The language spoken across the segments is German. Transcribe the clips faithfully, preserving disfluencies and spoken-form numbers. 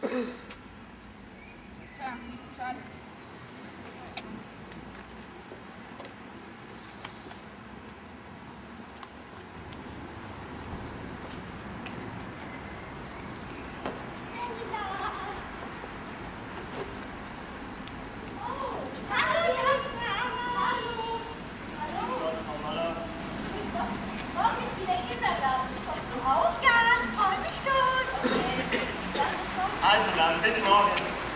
Tja, schade. Also dann, bis morgen.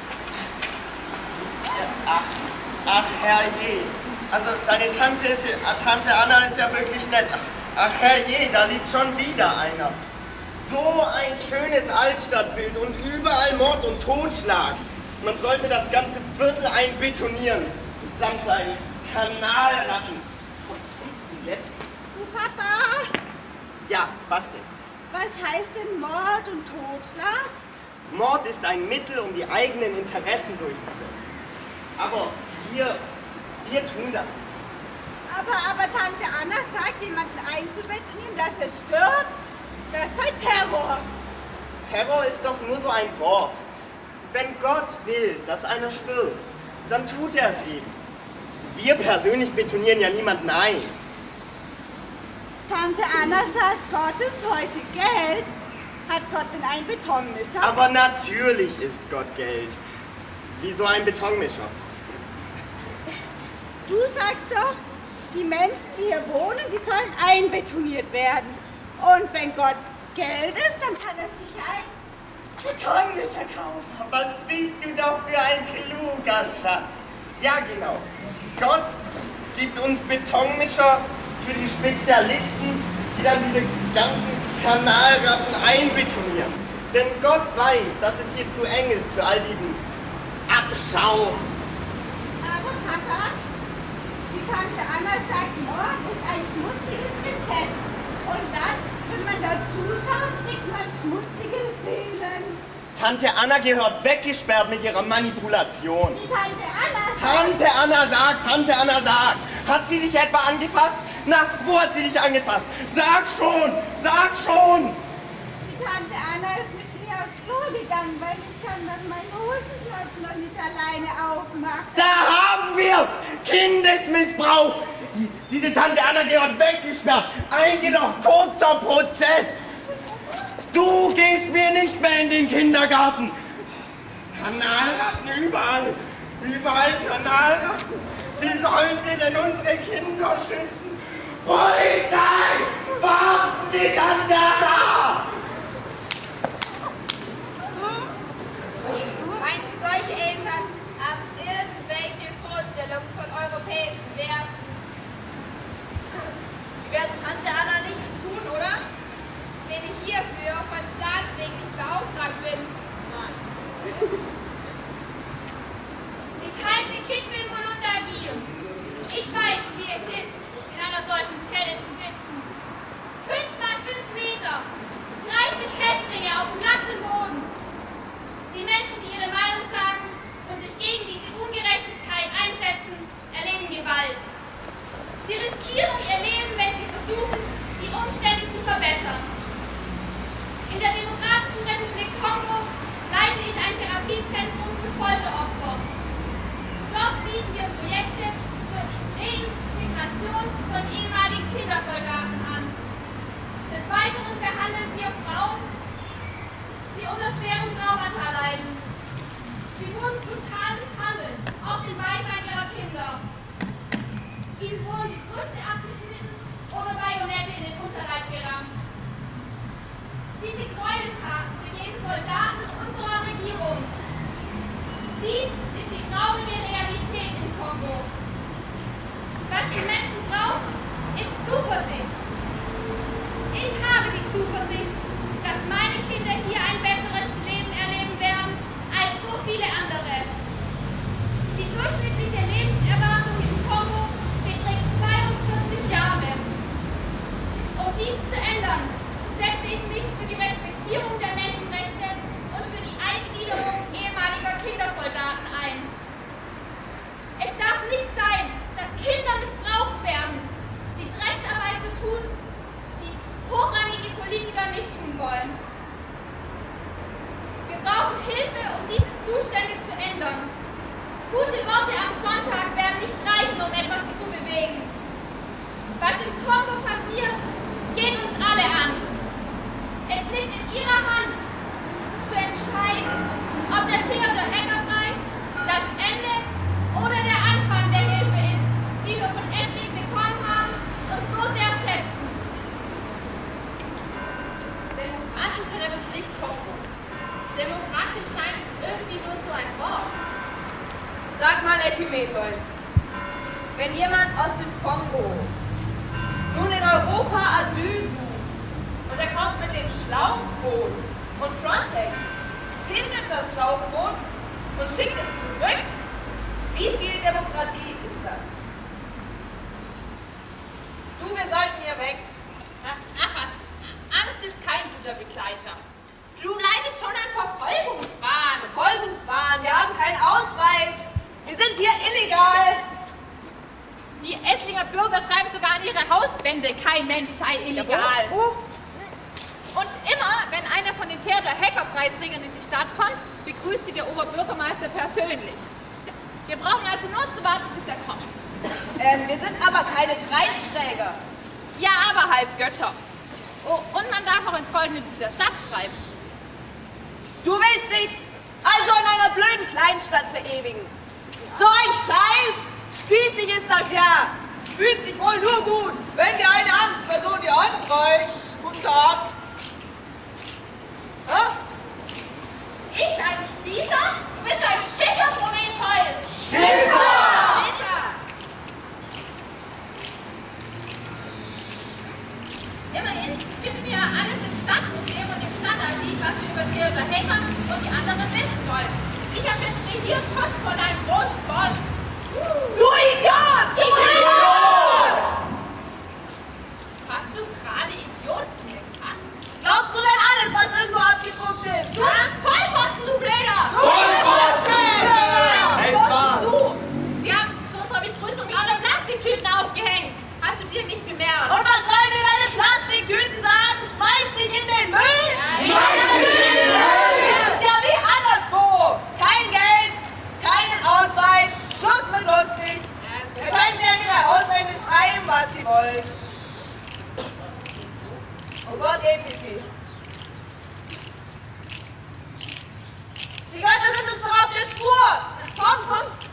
Ach, ach herrje. Also deine Tante, ist ja, Tante Anna ist ja wirklich nett. Ach herrje, da liegt schon wieder einer. So ein schönes Altstadtbild und überall Mord und Totschlag. Man sollte das ganze Viertel einbetonieren. Samt seinen Kanalratten. Was kommst du jetzt? Du Papa! Ja, was denn? Was heißt denn Mord und Totschlag? Mord ist ein Mittel, um die eigenen Interessen durchzusetzen. Aber wir, wir tun das nicht. Aber, aber Tante Anna sagt, jemanden einzubetonieren, dass er stirbt, das sei Terror. Terror ist doch nur so ein Wort. Wenn Gott will, dass einer stirbt, dann tut er es eben. Wir persönlich betonieren ja niemanden ein. Tante Anna sagt, Gott ist heute Geld. Hat Gott denn einen Betonmischer? Aber natürlich ist Gott Geld. Wie so ein Betonmischer. Du sagst doch, die Menschen, die hier wohnen, die sollen einbetoniert werden. Und wenn Gott Geld ist, dann kann er sich einen Betonmischer kaufen. Was bist du doch für ein kluger Schatz. Ja, genau. Gott gibt uns Betonmischer für die Spezialisten, die dann diese ganzen Kanalratten einbetonieren. Denn Gott weiß, dass es hier zu eng ist für all diesen Abschau. Aber Papa, die Tante Anna sagt, Mord ist ein schmutziges Geschäft. Und dann, wenn man da zuschaut, kriegt man schmutzige Seelen. Tante Anna gehört weggesperrt mit ihrer Manipulation. Die Tante Anna sagt... Tante Anna sagt, Tante Anna sagt. Hat sie dich etwa angefasst? Na, wo hat sie dich angefasst? Sag schon, sag schon! Die Tante Anna ist mit mir aufs Klo gegangen, weil ich kann dann meinen Hosenknopf noch nicht alleine aufmachen. Da haben wir's! Kindesmissbrauch! Die, diese Tante Anna gehört weggesperrt. Ein jedoch kurzer Prozess. Du gehst mir nicht mehr in den Kindergarten. Kanalratten überall. Überall Kanalratten. Wie sollen wir denn unsere Kinder schützen? Polizei! Verhaften Sie Tante Anna! Meinen Sie, solche Eltern haben irgendwelche Vorstellungen von europäischen Werten? Sie werden Tante Anna nichts tun, oder? Wenn ich hierfür von Staatswegen nicht beauftragt bin. Nein. Ich heiße Kitwin Molundagi. Ich weiß, wie es ist, in einer solchen Zelle zu sitzen. Fünf mal fünf Meter, dreißig Häftlinge auf nacktem Boden. Die Menschen, die ihre Meinung sagen und sich gegen diese Ungerechtigkeit einsetzen, erleben Gewalt. Sie riskieren ihr Leben, wenn sie versuchen, die Umstände zu verbessern. In der Demokratischen Republik Kongo leite ich ein Therapiezentrum für Folteropfer. Dort bieten wir Projekte zur Reintegration von ehemaligen Kindersoldaten an. Des Weiteren behandeln wir Frauen, die unter schweren Traumata leiden. Sie wurden brutal misshandelt, oft im Beisein ihrer Kinder. Ihnen wurden die Brüste abgeschnitten oder Bajonette in den Unterleib gerammt. Diese Gräueltaten begehen Soldaten unserer Regierung. Dies ist die traurige Realität im Kongo. Was die Menschen brauchen, ist Zuversicht. Ich habe die Zuversicht, dass meine Kinder hier ein besseres Leben erleben werden als so viele andere. Die durchschnittliche Lebenserwartung im Kongo beträgt zweiundvierzig Jahre. Um dies zu ändern, setze ich mich für die Respektierung der Menschenrechte und für die Eingliederung ehemaliger Kindersoldaten ein. Es darf nicht sein, dass Kinder missbraucht werden, die Drecksarbeit zu tun, die hochrangige Politiker nicht tun wollen. Wir brauchen Hilfe, um diese Zustände zu ändern. Gute Worte am Sonntag werden nicht reichen, um etwas zu bewegen. Was im Kongo passiert, geht uns alle an. Es liegt in Ihrer Hand, zu entscheiden, ob der Theodor-Hecker-Preis das Ende oder der Anfang der Hilfe ist, die wir von Esslingen bekommen haben und so sehr schätzen. Demokratische Republik Kongo. Demokratisch scheint irgendwie nur so ein Wort. Sag mal, Epimetheus, wenn jemand aus dem Kongo nun in Europa Asyl sucht und er kommt mit dem Schlauchboot und Frontex findet das Schlauchboot und schickt es zurück, wie viel Demokratie ist das? Du, wir sollten hier weg. Ach, ach was, Angst ist kein guter Begleiter. Du leidest schon an Verfolgungswahn. Verfolgungswahn, wir haben keinen Ausweis. Wir sind hier illegal. Die Esslinger Bürger schreiben sogar an ihre Hauswände, kein Mensch sei illegal. Ja, oh. Und immer, wenn einer von den Theodor-Hecker-Preisträgern in die Stadt kommt, begrüßt sie der Oberbürgermeister persönlich. Wir brauchen also nur zu warten, bis er kommt. Ähm, wir sind aber keine Preisträger. Ja, aber halb Götter. Oh, und man darf auch ins goldene Buch der Stadt schreiben. Du willst dich also in einer blöden Kleinstadt verewigen. So ein Scheiß! Spießig ist das ja! Fühlst dich wohl nur gut, wenn dir eine Amtsperson die Hand reicht. Guten Tag! Ha? Ich ein Spießer? Du bist ein Schisser, Prometheus! Schisser! Schisser! Immerhin finden wir alles im Stadtmuseum und im Stadtarchiv, was wir über Theodor Hecker und die anderen wissen wollen. Sicher finden wir hier Schutz vor deinem großen Boss. Du Idiot! Du Idiot! Hast du gerade Idiot zu mir gesagt? Glaubst du denn alles, was irgendwo abgedruckt ist? Du Vollpfosten, du Blöder! Vollpfosten! Hey, Mann! Du! Sie haben zu unserer Begrüßung lauter Plastiktüten aufgehängt. Hast du dir nicht bemerkt? Und was sollen mir deine Plastiktüten sagen? Schmeiß dich in den Müll! Schmeiß dich in den Müll! Das ist ja wie anderswo! Kein Geld, keinen Ausweis, Schluss mit lustig! Ihr könnt ja in ihrer Auswände schreiben, was sie wollen. Oh Gott, E P P. Die Götter sind uns doch auf der Spur! Komm, komm!